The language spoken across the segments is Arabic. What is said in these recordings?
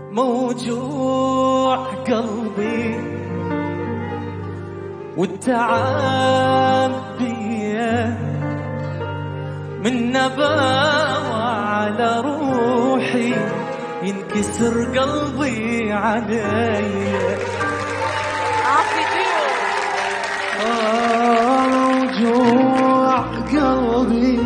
موجوع قلبي والتعب بيا من نباوة على روحي ينكسر قلبي عليا. موجوع قلبي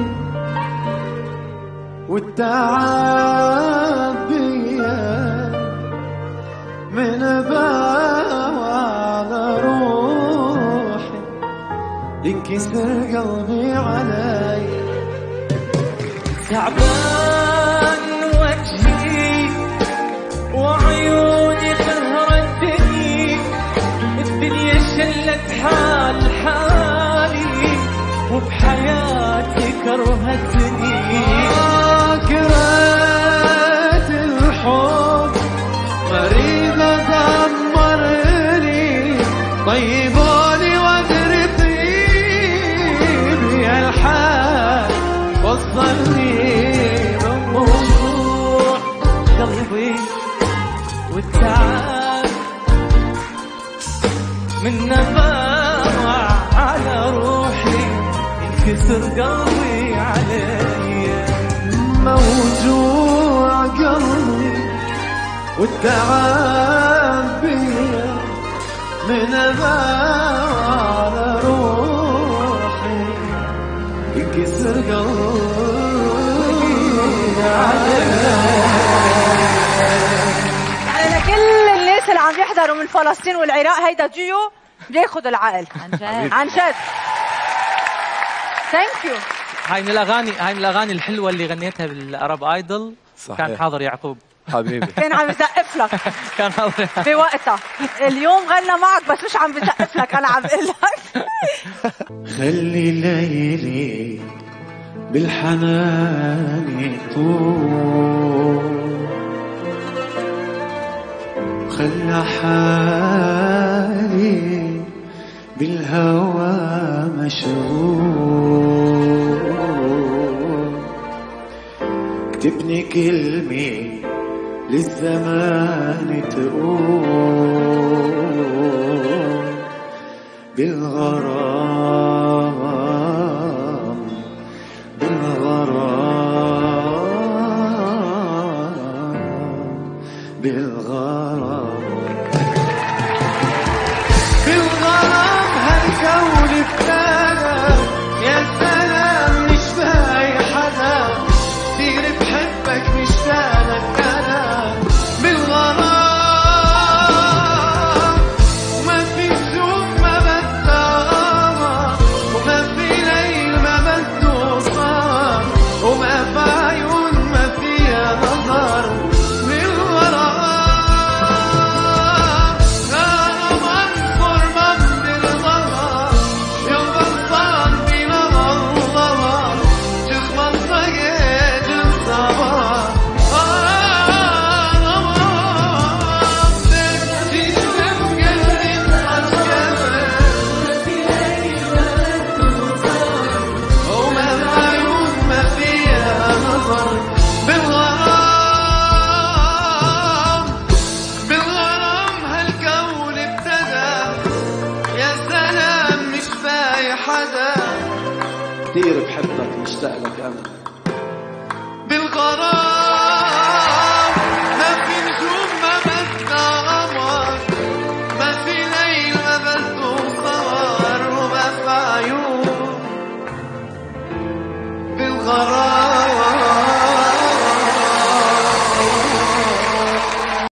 والتعب بيا من نباوة على روحي ينكسر قلبي علي. تعبان وجهي وعيوني غردني، الدنيا شلت حال حالي وبحياتي كرهتني. كرهت الحب مريضة دمرني، طيبوني وادري طيبي الحال وصلني. موجوع قلبي والتعب من نباوع على روحي ينكسر قلبي علي. موجوع قلبي والتعب بيا من نباوع على روحي ينكسر قلبي علي. يعني لكل الناس اللي عم يحضروا من فلسطين والعراق هيدا جيو بياخد العقل عن جد عن جد. ثانك يو. هاي من الاغاني الحلوه اللي غنيتها بالعرب ايدل. صحيح. كان حاضر يعقوب حبيبي. كان عم يزقف لك كان حاضر بوقتها. اليوم غنى معك بس مش عم بزقف لك. انا عم بقول لك خلي ليلي بالحنان يطول، خلى حالي بالهوى مشغول. اكتبني كلمة للزمان تقول بالغرام بالغرام بالغرام بالغرام. هالكون ابتلى يا سلام مش باقي حدا كتير بحبك مشتاق لك انا. بالغرام وما في شوق ما بده قمر، وما في ليل ما بده صار، وما في عيون ما فيها نظر. كتير بحبك مشتاق لك أنا.